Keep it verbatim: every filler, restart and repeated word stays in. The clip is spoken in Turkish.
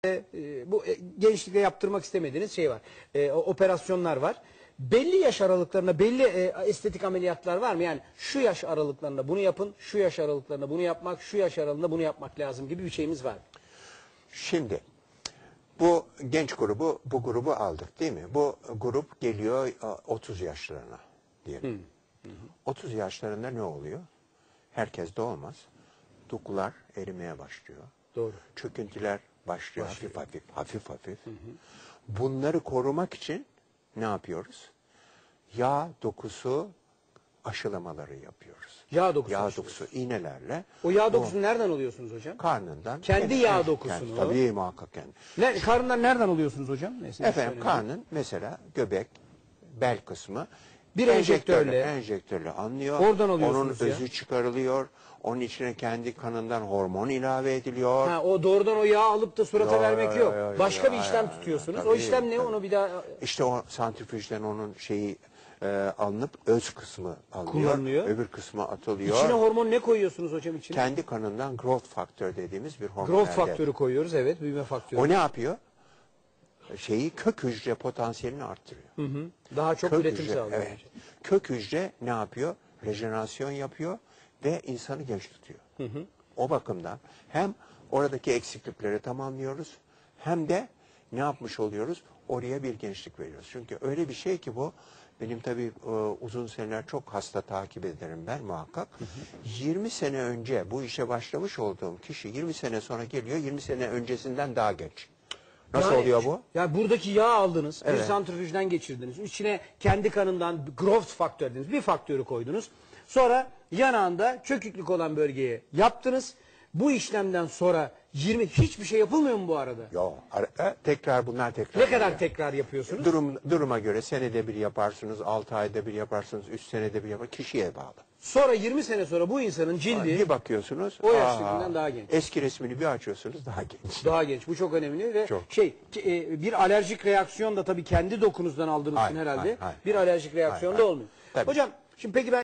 E, bu e, gençlikte yaptırmak istemediğiniz şey var. E, operasyonlar var. Belli yaş aralıklarında belli e, estetik ameliyatlar var mı? Yani şu yaş aralıklarında bunu yapın, şu yaş aralıklarında bunu yapmak, şu yaş aralığında bunu yapmak lazım gibi bir şeyimiz var. Şimdi bu genç grubu, bu grubu aldık değil mi? Bu grup geliyor otuz yaşlarına diyelim. Hı. Hı hı. otuz yaşlarında ne oluyor? Herkes de olmaz. Dokular erimeye başlıyor. Doğru. Çöküntüler başlıyor, başlıyor. hafif hafif, hafif hafif. Hı hı. Bunları korumak için ne yapıyoruz? Yağ dokusu aşılamaları yapıyoruz. Yağ dokusu Yağ aşılıyor. dokusu iğnelerle. O yağ dokusunu o, nereden alıyorsunuz hocam? Karnından. Kendi yani, yağ dokusunu. Kendi, tabii muhakkak kendi. Ne, karnından nereden alıyorsunuz hocam? Mesela Efendim karnın mesela göbek, bel kısmı bir enjektörle, enjektörle anlıyor. Oradan alıyorsunuz Onun ya. özü çıkarılıyor. Onun içine kendi kanından hormon ilave ediliyor. Ha, o doğrudan o yağı alıp da surata Yo, vermek yo, yok. yo, yo, Başka yo, bir yo, işlem yo, tutuyorsunuz. tabii, o işlem ne? tabii. Onu bir daha... İşte o santrifüjden onun şeyi e, alınıp öz kısmı alınıyor. Kullanılıyor. Öbür kısmı atılıyor. İçine hormon ne koyuyorsunuz hocam içine? Kendi kanından growth faktör dediğimiz bir hormon. Growth elde. faktörü koyuyoruz, evet, büyüme faktörü. O ne yapıyor? Şeyi kök hücre potansiyelini arttırıyor. Hı hı. Daha çok kök üretim hücre, sağlıyor. Evet. Kök hücre ne yapıyor? Rejenerasyon yapıyor ve insanı genç tutuyor. Hı hı. O bakımdan hem oradaki eksiklikleri tamamlıyoruz hem de ne yapmış oluyoruz? Oraya bir gençlik veriyoruz. Çünkü öyle bir şey ki bu, benim tabii e, uzun seneler çok hasta takip ederim ben muhakkak. Hı hı. yirmi sene önce bu işe başlamış olduğum kişi yirmi sene sonra geliyor, yirmi sene öncesinden daha genç. Nasıl yani, oluyor bu? Ya buradaki yağ aldınız, Evet. bir santrifüjden geçirdiniz. İçine kendi kanından growth faktör dediniz. Bir faktörü koydunuz. Sonra yanağında çöküklük olan bölgeye yaptınız. Bu işlemden sonra yirmi hiçbir şey yapılmıyor mu bu arada? Yok. Tekrar bunlar tekrar. Ne kadar oluyor. tekrar yapıyorsunuz? Durum, duruma göre senede bir yaparsınız, altı ayda bir yaparsınız, üç senede bir yaparsınız. Kişiye bağlı. Sonra yirmi sene sonra bu insanın cildi Bir bakıyorsunuz. o yaştakinden daha genç. Eski resmini bir açıyorsunuz, daha genç. Daha genç. Bu çok önemli ve Çok. şey e, bir alerjik reaksiyon da tabii kendi dokunuzdan aldığınız için Hayır, herhalde hayır, hayır. bir alerjik reaksiyon da Hayır, hayır. olmuyor. Tabii. Hocam şimdi peki ben